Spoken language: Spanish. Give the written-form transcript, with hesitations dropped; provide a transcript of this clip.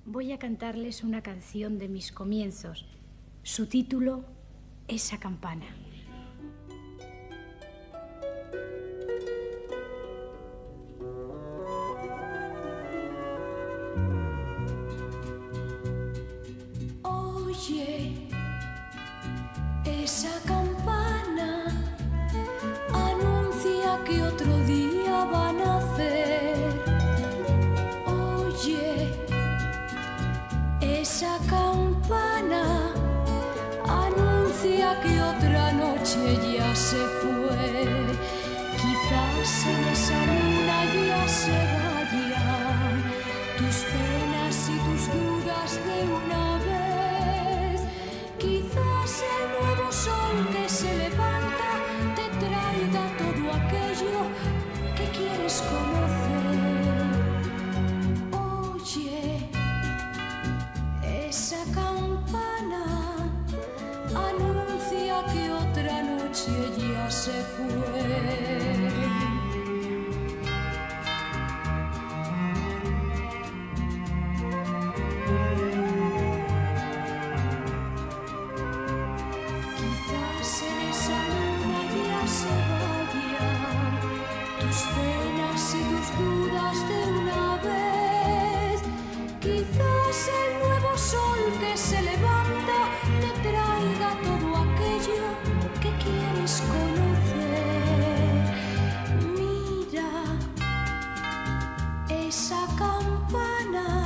voy a cantarles una canción de mis comienzos. Su título, Esa campana. Oye, esa campana anuncia que otro día va a nacer. Oye, esa campana anuncia que otra noche ya se fue. Quizás en esa luna ya se vayan tus penas y tus dudas de una vez. Quizás el nuevo sol que se levanta te traiga todo aquello que quieres conocer. Oye, esa campana anuncia que otra noche ya se fue. Quizás en esa luna ya se vayan tus penas y tus dudas de una vez. Quizás el nuevo sol que se levanta te traiga todo aquello que quieres conocer. Mira esa campana